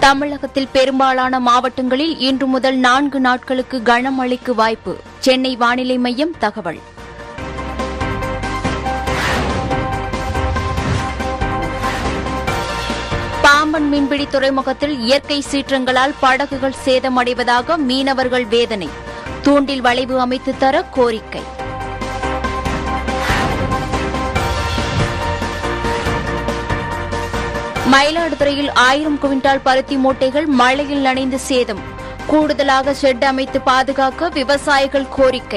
தமிழகத்தில் பெரும்பாலான மாவட்டங்களில் இன்று முதல் 4 நாட்களுக்கு கனமழைக்கு வாய்ப்பு. சென்னை வானிலை மையம் தகவல். பாம்பன் மீன்பிடி துறைமுகத்தில் இயற்கை சீற்றங்களால் படகுகள் சேதமடைவதாக மீனவர்கள் வேதனை. தூண்டில் வளைவு அமைத்து தர கோரிக்கை. மயிலாடுதுறையில் 1000 குவிண்டால் பருத்தி மூட்டைகள் மழையில் நனைந்து சேதம். கூடுதலாக ஷெட் அமைத்து பாதுகாக்க விவசாயிகள் கோரிக்கை.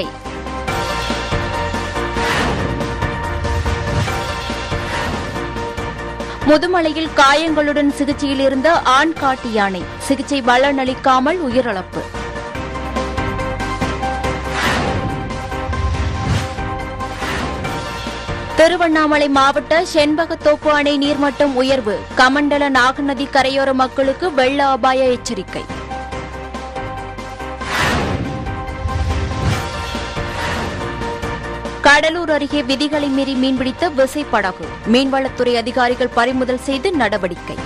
முதுமலையில் காயங்களுடன் சிகிச்சையில் இருந்த ஆண் காட்டு யானை சிகிச்சை பலனளிக்காமல் உயிரிழப்பு. திருவண்ணாமலை மாவட்ட செண்பகத்தோப்பு அணை நீர்மட்டம் உயர்வு. கமண்டல நாகநதி கரையோர மக்களுக்கு வெள்ள அபாய எச்சரிக்கை. கடலூர் அருகே விதிகளை மீறி மீன்பிடித்த விசைப்படகு. மீன்வளத்துறை அதிகாரிகள் பறிமுதல் செய்து நடவடிக்கை.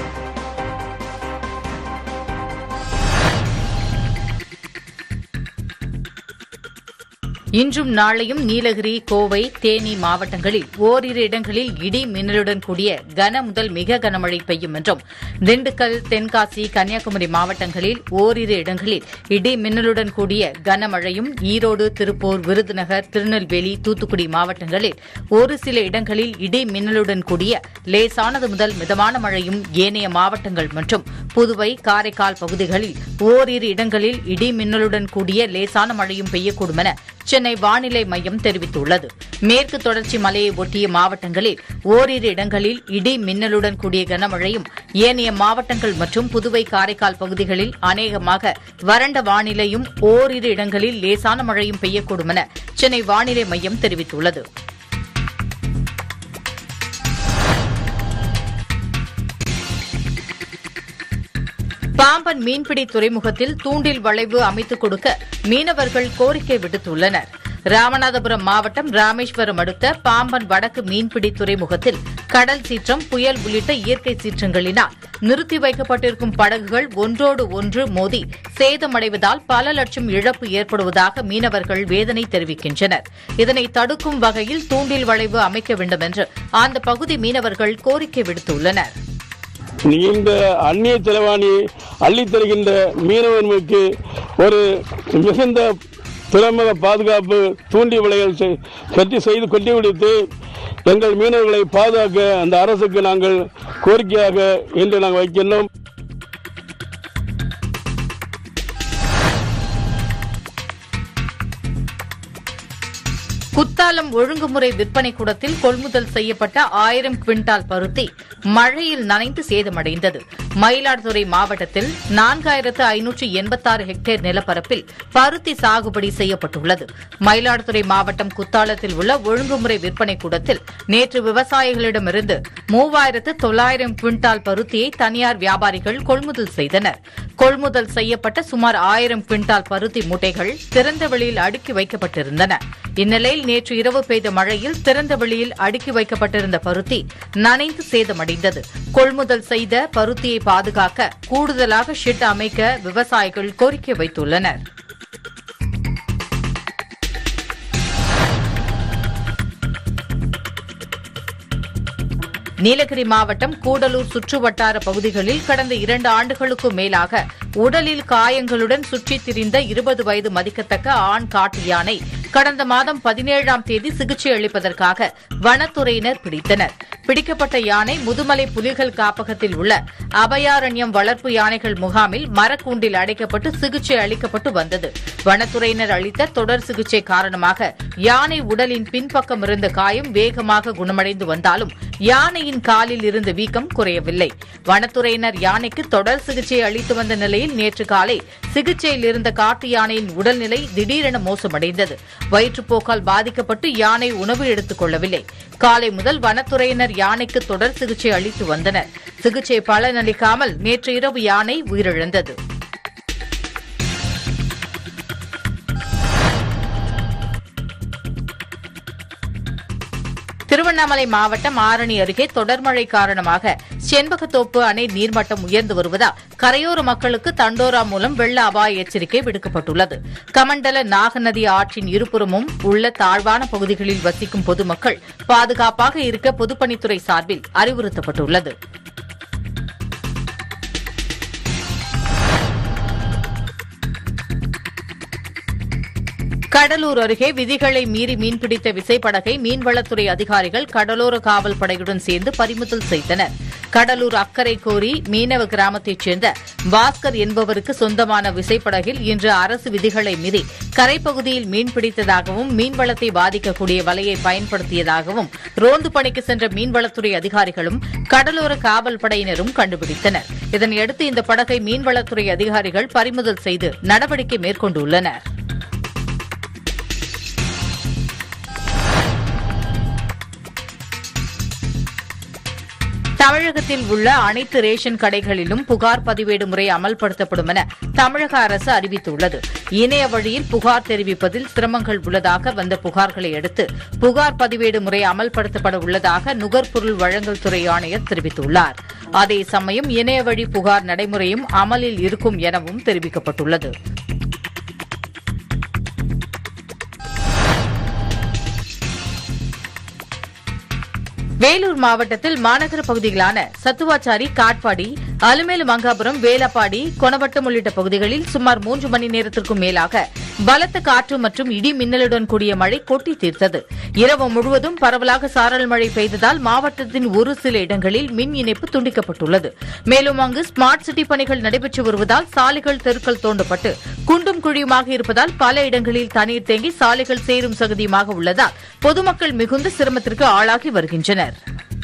இன்றும் நாளையும் நீலகிரி, கோவை, தேனி மாவட்டங்களில் ஓரிரு இடங்களில் இடி மின்னலுடன் கூடிய கன முதல் மிக கனமழை பெய்யும் என்றும், திண்டுக்கல், தென்காசி, கன்னியாகுமரி மாவட்டங்களில் ஓரிரு இடங்களில் இடி மின்னலுடன் கூடிய கனமழையும், ஈரோடு, திருப்பூர், விருதுநகர், திருநெல்வேலி, தூத்துக்குடி மாவட்டங்களில் ஒரு சில இடங்களில் இடி மின்னலுடன் கூடிய லேசானது முதல் மிதமான மழையும், ஏனைய மாவட்டங்கள் மற்றும் புதுவை, காரைக்கால் பகுதிகளில் ஓரிரு இடங்களில் இடி மின்னலுடன் கூடிய லேசான மழையும் பெய்யக்கூடும் என சென்னை வானிலை மையம் தெரிவித்துள்ளது. மேற்கு தொடர்ச்சி மலையை ஒட்டிய மாவட்டங்களில் ஓரிரு இடங்களில் இடி மின்னலுடன் கூடிய கனமழையும், ஏனைய மாவட்டங்கள் மற்றும் புதுவை, காரைக்கால் பகுதிகளில் அநேகமாக வறண்ட வானிலையும், ஓரிரு இடங்களில் லேசான மழையும் பெய்யக்கூடும் என சென்னை வானிலை மையம் தெரிவித்துள்ளது. பாம்பன் மீன்பிடி துறைமுகத்தில் தூண்டில் வளைவு அமைத்துக் கொடுக்க மீனவர்கள் கோரிக்கை விடுத்துள்ளனர். ராமநாதபுரம் மாவட்டம் ராமேஸ்வரம் அடுத்த பாம்பன் வடக்கு மீன்பிடி துறைமுகத்தில் கடல் சீற்றம், புயல் உள்ளிட்ட இயற்கை சீற்றங்களினால் நிறுத்தி வைக்கப்பட்டிருக்கும் படகுகள் ஒன்றோடு ஒன்று மோதி சேதமடைவதால் பல லட்சம் இழப்பு ஏற்படுவதாக மீனவர்கள் வேதனை தெரிவிக்கின்றனர். இதனை தடுக்கும் வகையில் தூண்டில் வளைவு அமைக்க வேண்டும் என்று அந்த பகுதி மீனவர்கள் கோரிக்கை விடுத்துள்ளனர். இந்த அந்நிய செலவாணி அள்ளித் தருகின்ற மீனவர்களுக்கு ஒரு மிகுந்த துறைமுக பாதுகாப்பு தூண்டி வலைகள் செய்து கொட்டி விடுத்து எங்கள் மீனவர்களை பாதுகாக்க அந்த அரசுக்கு நாங்கள் கோரிக்கையாக இன்று நாங்கள் வைக்கின்றோம். குத்தாலம் ஒழுங்குமுறை விற்பனை கூடத்தில் கொள்முதல் செய்யப்பட்ட 1000 குவிண்டால் பருத்தி மழையில் நனைந்து சேதமடைந்தது. மயிலாடுதுறை மாவட்டத்தில் 4586 ஹெக்டேர் நிலப்பரப்பில் பருத்தி சாகுபடி செய்யப்பட்டுள்ளது. மயிலாடுதுறை மாவட்டம் குத்தாலத்தில் உள்ள ஒழுங்குமுறை விற்பனை கூடத்தில் நேற்று விவசாயிகளிடமிருந்து 3900 குவிண்டால் பருத்தியை தனியார் வியாபாரிகள் கொள்முதல் செய்தனர். கொள்முதல் செய்யப்பட்ட சுமார் 1000 குவிண்டால் பருத்தி மூட்டைகள் திறந்த வெளியில் அடுக்கி வைக்கப்பட்டிருந்தன. இந்நிலையில் நேற்று இரவு பெய்த மழையில் திறந்த வெளியில் அடுக்கி வைக்கப்பட்டிருந்த பருத்தி நனைந்து சேதமடைந்தது. கொள்முதல் செய்த பருத்தியை பாதுகாக்க கூடுதலாக ஷெட் அமைக்க விவசாயிகள் கோரிக்கை வைத்துள்ளனர். நீலகிரி மாவட்டம் கூடலூர் சுற்றுவட்டார பகுதிகளில் கடந்த 2 ஆண்டுகளுக்கும் மேலாக உடலில் காயங்களுடன் சுற்றித் திரிந்த 20 வயது மதிக்கத்தக்க ஆண் காட்டு யானை கடந்த மாதம் 17ஆம் தேதி சிகிச்சை அளிப்பதற்காக வனத்துறையினர் பிடித்தனர். பிடிக்கப்பட்ட யானை முதுமலை புலிகள் காப்பகத்தில் உள்ள அபயாரண்யம் வளர்ப்பு யானைகள் முகாமில் மரக்கூண்டில் அடைக்கப்பட்டு சிகிச்சை அளிக்கப்பட்டு வந்தது. வனத்துறையினர் அளித்த தொடர் சிகிச்சை காரணமாக யானை உடலின் பின்பக்கம் இருந்த காயம் வேகமாக குணமடைந்து வந்தாலும் யானையின் காலில் இருந்த வீக்கம் குறையவில்லை. வனத்துறையினர் யானைக்கு தொடர் சிகிச்சை அளித்து வந்த நிலையில் நேற்று காலை சிகிச்சையில் இருந்த காட்டு யானையின் உடல்நிலை திடீரென மோசமடைந்தது. வயிற்றுப்போக்கால் பாதிக்கப்பட்டு யானை உணவு எடுத்துக் கொள்ளவில்லை. காலை முதல் வனத்துறையினர் யானைக்கு தொடர் சிகிச்சை அளித்து வந்தனர். சிகிச்சை பலனளிக்காமல் நேற்று இரவு யானை உயிரிழந்தது. திருவண்ணாமலை மாவட்டம் ஆரணி அருகே தொடர் மழை காரணமாக செண்பகத்தோப்பு அணை நீர்மட்டம் உயர்ந்து வருவதால் கரையோர மக்களுக்கு தண்டோரா மூலம் வெள்ள அபாய எச்சரிக்கை விடுக்கப்பட்டுள்ளது. கமண்டல நாகநதி ஆற்றின் இருபுறமும் உள்ள தாழ்வான பகுதிகளில் வசிக்கும் பொதுமக்கள் பாதுகாப்பாக இருக்க பொதுப்பணித்துறை சார்பில் அறிவுறுத்தப்பட்டுள்ளது. கடலூர் அருகே விதிகளை மீறி மீன்பிடித்த விசைப்படகை மீன்வளத்துறை அதிகாரிகள் கடலோர காவல் படையுடன் சேர்ந்து பறிமுதல் செய்தனர். கடலூர் அக்கரை கோரி மீனவ கிராமத்தைச் சேர்ந்த பாஸ்கர் என்பவருக்கு சொந்தமான விசைப்படகில் இன்று அரசு விதிகளை மீறி கரைப்பகுதியில் மீன்பிடித்ததாகவும் மீன்வளத்தை பாதிக்கக்கூடிய வலையை பயன்படுத்தியதாகவும் ரோந்து பணிக்கு சென்ற மீன்வளத்துறை அதிகாரிகளும் கடலோர காவல் படையினரும் கண்டுபிடித்தனர். இதனையடுத்து இந்த படகை மீன்வளத்துறை அதிகாரிகள் பறிமுதல் செய்து நடவடிக்கை மேற்கொண்டுள்ளனர். தமிழகத்தில் உள்ள அனைத்து ரேஷன் கடைகளிலும் புகார் பதிவேடு முறை அமல்படுத்தப்படும் என தமிழக அரசு அறிவித்துள்ளது. இணைய வழியில் புகார் தெரிவிப்பதில் சிரமங்கள் உள்ளதாக வந்த புகார்களை அடுத்து புகார் பதிவேடு முறை அமல்படுத்தப்பட உள்ளதாக நுகர்பொருள் வழங்கல் துறை ஆணையர் தெரிவித்துள்ளார். அதே சமயம் இணைய வழி புகார் நடைமுறையும் அமலில் இருக்கும் எனவும் தெரிவிக்கப்பட்டுள்ளது. வேலூர் மாவட்டத்தில் மாநகர பகுதிகளான சத்துவாச்சாரி, காட்பாடி, அலுமேலு மங்காபுரம், வேலப்பாடி, கொணவட்டம் உள்ளிட்ட பகுதிகளில் சுமார் 3 மணி நேரத்திற்கும் மேலாக பலத்த காற்று மற்றும் இடி மின்னலுடன் கூடிய மழை கொட்டி தீர்த்தது. இரவு முழுவதும் பரவலாக சாரல் மழை பெய்ததால் மாவட்டத்தின் ஒரு சில இடங்களில் மின் இணைப்பு துண்டிக்கப்பட்டுள்ளது. மேலும் அங்கு ஸ்மார்ட் சிட்டி பணிகள் நடைபெற்று வருவதால் சாலைகள், தெருக்கள் தோண்டப்பட்டு குண்டும் குழியுமாக இருப்பதால் பல இடங்களில் தண்ணீர் தேங்கி சாலைகள் சேரும் சகதியுமாக உள்ளதால் பொதுமக்கள் மிகுந்த சிரமத்திற்கு ஆளாகி வருகின்றனர்.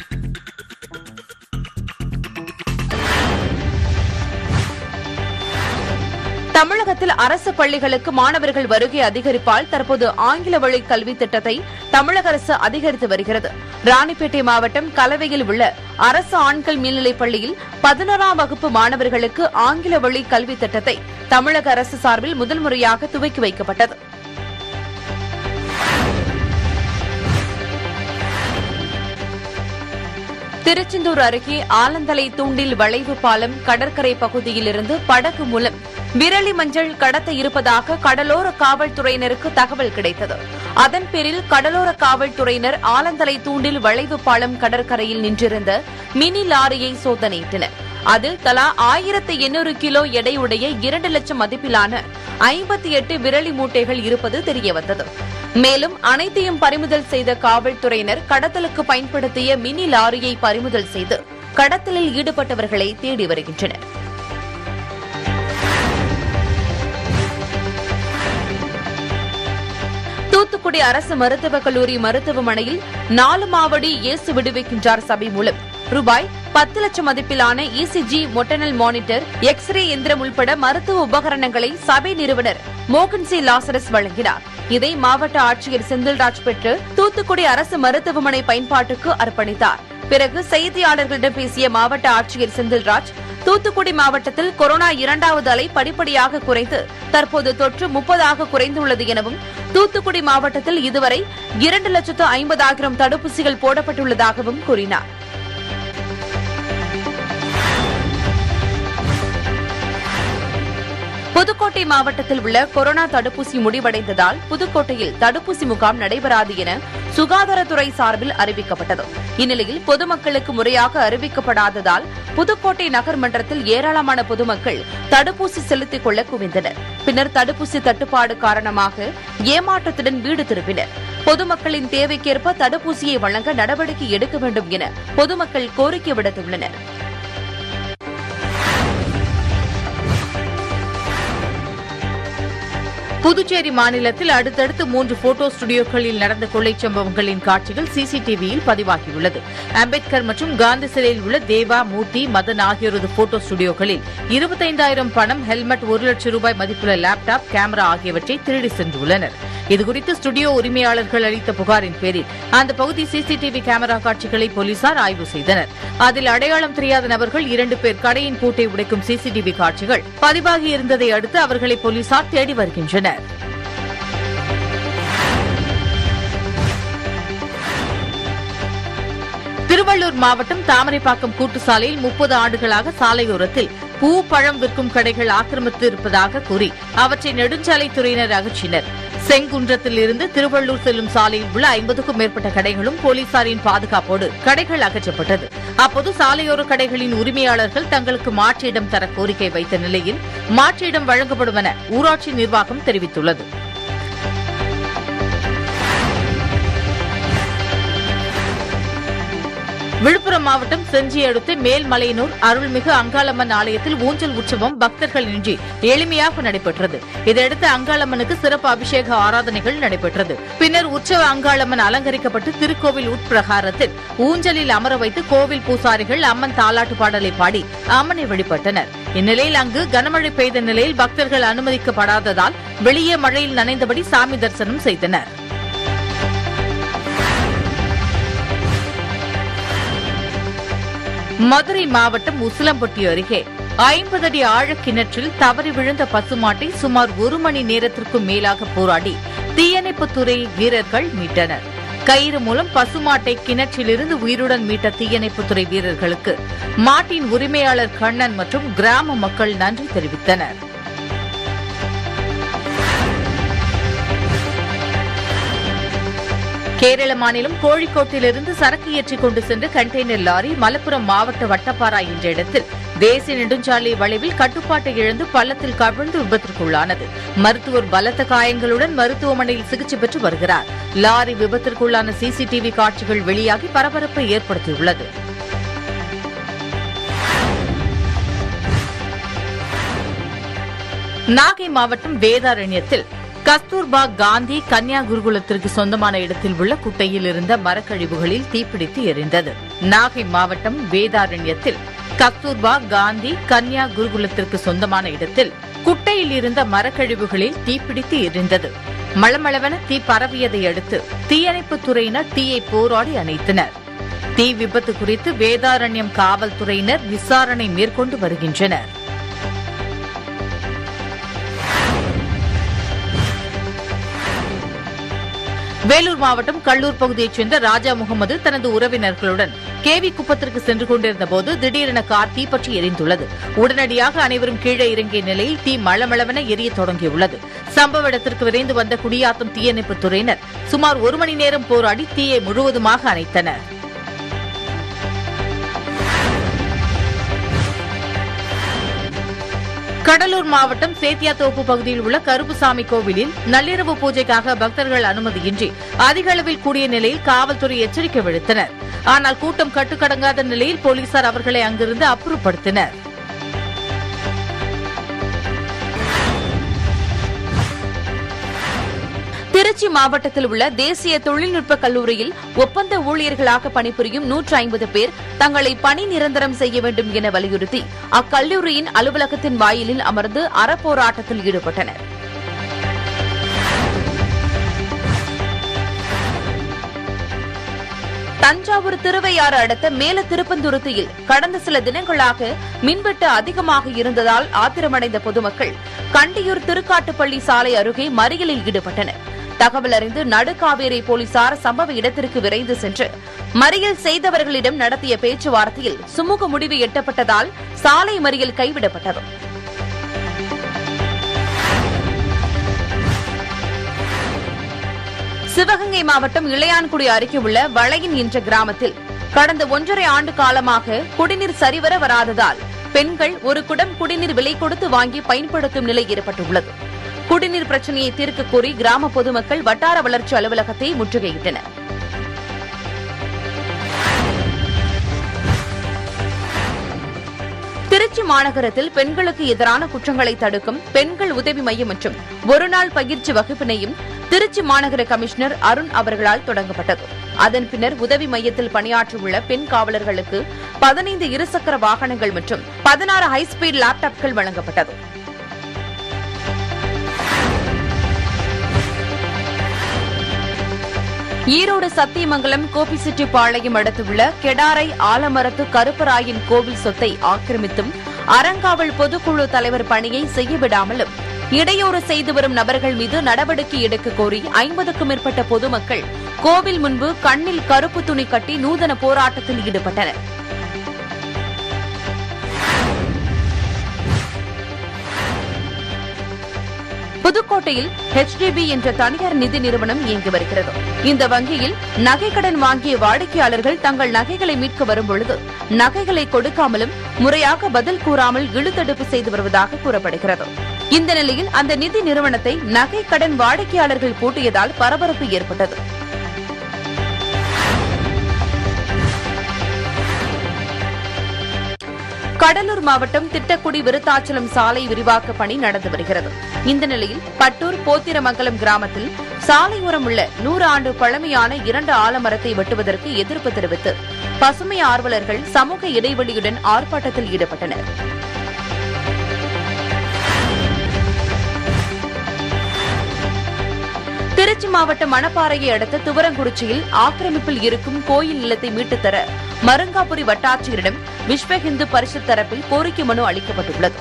தமிழகத்தில் அரசு பள்ளிகளுக்கு மாணவர்கள் வருகை அதிகரிப்பால் தற்போது ஆங்கில வழி கல்வி திட்டத்தை தமிழக அரசு அதிகரித்து வருகிறது. ராணிப்பேட்டை மாவட்டம் கலவையில் உள்ள அரசு ஆண்கள் மேல்நிலைப் பள்ளியில் 11ஆம் வகுப்பு மாணவர்களுக்கு ஆங்கில வழி கல்வி திட்டத்தை தமிழக அரசு சார்பில் முதல் முறையாக துவக்கி வைக்கப்பட்டது. திருச்செந்தூர் அருகே ஆலந்தலை தூண்டில் வளைவு பாலம் கடற்கரை பகுதியிலிருந்து படகு மூலம் விரலி மஞ்சள் கடத்த இருப்பதாக கடலோர காவல்துறையினருக்கு தகவல் கிடைத்தது. அதன் பேரில் கடலோர காவல்துறையினர் ஆலந்தலை தூண்டில் வளைவு பாலம் கடற்கரையில் நின்றிருந்த மினி லாரியை சோதனையிட்டனர். அதில் தலா 1800 கிலோ எடையுடைய 2 லட்சம் மதிப்பிலான 58 விரலி மூட்டைகள் இருப்பது தெரியவந்தது. மேலும் அனைத்தையும் பறிமுதல் செய்த காவல்துறையினர் கடத்தலுக்கு பயன்படுத்திய மினி லாரியை பறிமுதல் செய்து கடத்தலில் ஈடுபட்டவர்களை தேடி வருகின்றனர். தூத்துக்குடி அரசு மருத்துவக் கல்லூரி மருத்துவமனையில் 4 மாவடி இயேசு விடுவிக்கின்றார் சபை மூலம் ரூபாய் 10 லட்சம் மதிப்பிலான இசிஜி, மொட்டனல் மானிட்டர், எக்ஸ்ரே எந்திரம் உள்பட மருத்துவ உபகரணங்களை சபை நிறுவனர் மோகன் சி லாசரஸ் வழங்கினார். இதை மாவட்ட ஆட்சியர் செந்தில்ராஜ் பெற்று தூத்துக்குடி அரசு மருத்துவமனை பயன்பாட்டுக்கு அர்ப்பணித்தார். பிறகு செய்தியாளர்களிடம் பேசிய மாவட்ட ஆட்சியர் செந்தில்ராஜ், தூத்துக்குடி மாவட்டத்தில் கொரோனா 2வது அலை படிப்படியாக குறைந்து தற்போது தொற்று 30ஆக குறைந்துள்ளது எனவும் தூத்துக்குடி மாவட்டத்தில் இதுவரை 2,50,000 தடுப்பூசிகள் போடப்பட்டுள்ளதாகவும் கூறினார். புதுக்கோட்டை மாவட்டத்தில் உள்ள கொரோனா தடுப்பூசி முடிவடைந்ததால் புதுக்கோட்டையில் தடுப்பூசி முகாம் நடைபெறாது என சுகாதாரத்துறை சார்பில் அறிவிக்கப்பட்டது. இந்நிலையில் பொதுமக்களுக்கு முறையாக அறிவிக்கப்படாததால் புதுக்கோட்டை நகர்மன்றத்தில் ஏராளமான பொதுமக்கள் தடுப்பூசி செலுத்திக் கொள்ள குவிந்தனர். பின்னர் தடுப்பூசி தட்டுப்பாடு காரணமாக ஏமாற்றத்துடன் வீடு திரும்பினர். பொதுமக்களின் தேவைக்கேற்ப தடுப்பூசியை வழங்க நடவடிக்கை எடுக்க வேண்டும் என பொதுமக்கள் கோரிக்கை விடுத்துள்ளனர். புதுச்சேரி மாநிலத்தில் அடுத்தடுத்து 3 போட்டோ ஸ்டுடியோக்களில் நடந்த கொள்ளை சம்பவங்களின் காட்சிகள் சிசிடிவியில் பதிவாகியுள்ளது. அம்பேத்கர் மற்றும் காந்தி சிலையில் உள்ள தேவா, மூர்த்தி, மதன் ஆகியோரது போட்டோ ஸ்டுடியோக்களில் 25,000 பணம், ஹெல்மெட், 1 லட்சம் ரூபாய் மதிப்புள்ள லேப்டாப், கேமரா ஆகியவற்றை திருடி சென்றுள்ளனர். இதுகுறித்து ஸ்டுடியோ உரிமையாளர்கள் அளித்த புகாரின் பேரில் அந்த பகுதி சிசிடிவி கேமரா காட்சிகளை போலீசார் ஆய்வு செய்தனர். அதில் அடையாளம் தெரியாத நபர்கள் 2 பேர் கடையின் பூட்டை உடைக்கும் சிசிடிவி காட்சிகள் பதிவாகி இருந்ததை அடுத்து அவர்களை போலீசார் தேடி வருகின்றனர். திருவள்ளூர் மாவட்டம் தாமரைப்பாக்கம் கூட்டு சாலையில் 30 ஆண்டுகளாக சாலையோரத்தில் பூ பழம் விற்கும் கடைகள் ஆக்கிரமித்து இருப்பதாக கூறி அவற்றை நெடுஞ்சாலைத்துறையினர் அகற்றினர். செங்குன்றத்தில் இருந்து திருவள்ளூர் செல்லும் சாலையில் உள்ள 50க்கும் மேற்பட்ட கடைகளும் போலீசாரின் பாதுகாப்போடு கடைகள் அகற்றப்பட்டது. அப்போது சாலையோர கடைகளின் உரிமையாளர்கள் தங்களுக்கு மாற்று இடம் தர கோரிக்கை வைத்த நிலையில் மாற்று இடம் வழங்கப்படும் என ஊராட்சி நிர்வாகம் தெரிவித்துள்ளது. விழுப்புரம் மாவட்டம் செஞ்சி அடுத்த மேல்மலையனூர் அருள்மிகு அங்காளம்மன் ஆலயத்தில் ஊஞ்சல் உற்சவம் பக்தர்களின்றி எளிமையாக நடைபெற்றது. இதையடுத்து அங்காளம்மனுக்கு சிறப்பு அபிஷேக ஆராதனைகள் நடைபெற்றது. பின்னர் உற்சவ அங்காளம்மன் அலங்கரிக்கப்பட்டு திருக்கோவில் உட்பிரகாரத்தில் ஊஞ்சலில் அமர வைத்து கோவில் பூசாரிகள் அம்மன் தாலாட்டு பாடலை பாடி அம்மனை வழிபட்டனர். இந்நிலையில் அங்கு கனமழை பெய்த நிலையில் பக்தர்கள் அனுமதிக்கப்படாததால் வெளியே மழையில் நனைந்தபடி சாமி தரிசனம் செய்தனர். மதுரை மாவட்டம் உசிலம்பட்டி அருகே 50 அடி ஆழ கிணற்றில் தவறி விழுந்த பசுமாட்டை சுமார் 1 மணி நேரத்திற்கும் மேலாக போராடி தீயணைப்புத்துறை வீரர்கள் மீட்டனர். கயிறு மூலம் பசுமாட்டை கிணற்றிலிருந்து உயிருடன் மீட்ட தீயணைப்புத்துறை வீரர்களுக்கு மாட்டின் உரிமையாளர் கண்ணன் மற்றும் கிராம மக்கள் நன்றி தெரிவித்தனர். கேரள மாநிலம் கோழிக்கோட்டிலிருந்து சரக்கு ஏற்றிக் கொண்டு சென்ற கண்டெய்னர் லாரி மலப்புரம் மாவட்ட வட்டப்பாரா என்ற இடத்தில் தேசிய நெடுஞ்சாலை வளைவில் கட்டுப்பாட்டை இழந்து பள்ளத்தில் கவிழ்ந்து விபத்திற்குள்ளானது. மருத்துவர் பலத்த காயங்களுடன் மருத்துவமனையில் சிகிச்சை பெற்று வருகிறார். லாரி விபத்திற்குள்ளான சிசிடிவி காட்சிகள் வெளியாகி பரபரப்பை ஏற்படுத்தியுள்ளது. நாகை மாவட்டம் வேதாரண்யத்தில் கஸ்தூர்பா காந்தி கன்யா குருகுலத்திற்கு சொந்தமான இடத்தில் உள்ள குட்டையில் இருந்த மரக்கழிவுகளில் தீப்பிடித்து எரிந்தது. நாகை மாவட்டம் வேதாரண்யத்தில் கஸ்தூர்பா காந்தி கன்யா குருகுலத்திற்கு சொந்தமான இடத்தில் குட்டையில் இருந்த மரக்கழிவுகளில் தீப்பிடித்து எரிந்தது. மளமளவென தீ பரவியதை அடுத்து தீயணைப்புத் துறையினர் தீயை போராடி அணைத்தனர். தீ விபத்து குறித்து வேதாரண்யம் காவல்துறையினர் விசாரணை மேற்கொண்டு வருகின்றனர். வேலூர் மாவட்டம் கள்ளூர் பகுதியைச் சேர்ந்த ராஜா முகமது தனது உறவினர்களுடன் கேவி குப்பத்திற்கு சென்று கொண்டிருந்தபோது திடீரென கார் தீப்பற்றி எரிந்துள்ளது. உடனடியாக அனைவரும் கீழே இறங்கிய நிலையில் தீ மளமளவென எரியத் தொடங்கியுள்ளது. சம்பவ இடத்திற்கு விரைந்து வந்த குடியாத்தம் தீயணைப்புத் துறையினர் சுமார் 1 மணி நேரம் போராடி தீயை முழுவதுமாக அணைத்தனர். கடலூர் மாவட்டம் சேத்தியாத்தோப்பு பகுதியில் உள்ள கருப்புசாமி கோவிலில் நள்ளிரவு பூஜைக்காக பக்தர்கள் அனுமதியின்றி அதிக அளவில் கூடிய நிலையில் காவல்துறை எச்சரிக்கை விடுத்தனர். ஆனால் கூட்டம் கட்டுக்கடங்காத நிலையில் போலீசார் அவர்களை அங்கிருந்து அப்புறப்படுத்தினர். திருச்சி மாவட்டத்தில் உள்ள தேசிய தொழில்நுட்ப கல்லூரியில் ஒப்பந்த ஊழியர்களாக பணிபுரியும் 150 பேர் தங்களை பணி நிரந்தரம் செய்ய வேண்டும் என வலியுறுத்தி அக்கல்லூரியின் அலுவலகத்தின் வாயிலில் அமர்ந்து அறப்போராட்டத்தில் ஈடுபட்டனர். தஞ்சாவூர் திருவையாறு அடுத்த மேல திருப்பந்துருத்தியில் கடந்த சில தினங்களாக மின்வெட்டு அதிகமாக இருந்ததால் ஆத்திரமடைந்த பொதுமக்கள் கண்டியூர் திருக்காட்டுப்பள்ளி சாலை அருகே மறியலில் ஈடுபட்டனர். தகவல் அறிந்து நடுக்காவேரி போலீசார் சம்பவ இடத்திற்கு விரைந்து சென்று மறியல் செய்தவர்களிடம் நடத்திய பேச்சுவார்த்தையில் சுமூக முடிவு எட்டப்பட்டதால் சாலை மறியல் கைவிடப்பட்டது. சிவகங்கை மாவட்டம் இளையான்குடி அருகே உள்ள வளையின் என்ற கிராமத்தில் கடந்த 1.5 ஆண்டு காலமாக குடிநீர் சரிவர வராததால் பெண்கள் ஒரு குடம் குடிநீர் விலை கொடுத்து வாங்கி பயன்படுத்தும் நிலை ஏற்பட்டுள்ளது. குடிநீர் பிரச்சினையை தீர்க்க கோரி கிராம பொதுமக்கள் வட்டார வளர்ச்சி அலுவலகத்தை முற்றுகையிட்டனர். திருச்சி மாநகரத்தில் பெண்களுக்கு எதிரான குற்றங்களை தடுக்கும் பெண்கள் உதவி மையம் மற்றும் ஒருநாள் பயிற்சி வகுப்பினையும் திருச்சி மாநகர கமிஷனர் அருண் அவர்களால் தொடங்கப்பட்டது. அதன் பின்னர் உதவி மையத்தில் பணியாற்றியுள்ள பெண் காவலர்களுக்கு 15 இருசக்கர வாகனங்கள் மற்றும் 16 ஹைஸ்பீட் லேப்டாப்கள் வழங்கப்பட்டது. ஈரோடு சத்தியமங்கலம் கோபிச்செட்டிப்பாளையம் அடுத்துள்ள கெடாரை ஆலமரத்து கருப்பராயன் கோவில் சொத்தை ஆக்கிரமித்தும் அறங்காவல் பொதுக்குழு தலைவர் பணியை செய்யவிடாமலும் இடையூறு செய்து வரும் நபர்கள் மீது நடவடிக்கை எடுக்க கோரி 50க்கும் மேற்பட்ட பொதுமக்கள் கோவில் முன்பு கண்ணில் கருப்பு துணி கட்டி நூதன போராட்டத்தில் ஈடுபட்டனர். புதுக்கோட்டையில் HDB என்ற தனியார் நிதி நிறுவனம் இயங்கி வருகிறது. இந்த வங்கியில் நகைக்கடன் வாங்கிய வாடிக்கையாளர்கள் தங்கள் நகைகளை மீட்க வரும்பொழுது நகைகளை கொடுக்காமலும் முறையாக பதில் கூறாமல் இழுத்தடுப்பு செய்து வருவதாக கூறப்படுகிறது. இந்த நிலையில் அந்த நிதி நிறுவனத்தை நகைக்கடன் வாடிக்கையாளர்கள் பூட்டியதால் பரபரப்பு ஏற்பட்டது. கடலூர் மாவட்டம் திட்டக்குடி விருத்தாச்சலம் சாலை விரிவாக்க பணி நடந்து வருகிறது. இந்த நிலையில் பட்டூர் போத்திரமங்கலம் கிராமத்தில் சாலையோரம் உள்ள 100 ஆண்டு பழமையான 2 ஆலமரத்தை வெட்டுவதற்கு எதிர்ப்பு தெரிவித்து பசுமை ஆர்வலர்கள் சமூக இடைவெளியுடன் ஆர்ப்பாட்டத்தில் ஈடுபட்டனர். திருச்சி மாவட்டம் மணப்பாறையை அடுத்த துவரங்குறிச்சியில் ஆக்கிரமிப்பில் இருக்கும் கோயில் நிலத்தை மீட்டுத் தர மருங்காபுரி வட்டாட்சியரிடம் விஸ்வ இந்து பரிஷத் தரப்பில் கோரிக்கை மனு அளிக்கப்பட்டுள்ளது.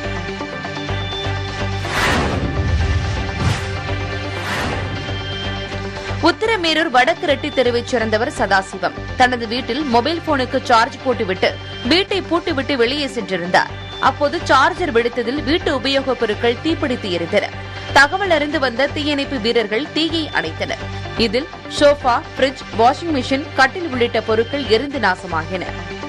உத்திரமேரூர் வடக்கு ரெட்டி தெருவைச் சேர்ந்தவர் சதாசிவம் தனது வீட்டில் மொபைல் போனுக்கு சார்ஜ் போட்டுவிட்டு வீட்டை பூட்டிவிட்டு வெளியே சென்றிருந்தார். அப்போது சார்ஜர் வெடித்ததில் வீட்டு உபயோகப் பொருட்கள் தீப்பிடித்து எரிந்தன. தகவல் அறிந்து வந்த தீயணைப்பு வீரர்கள் தீயை அணைத்தனர். இதில் சோஃபா, பிரிட்ஜ், வாஷிங் மிஷின், கட்டில் உள்ளிட்ட பொருட்கள் எரிந்து நாசமாகின.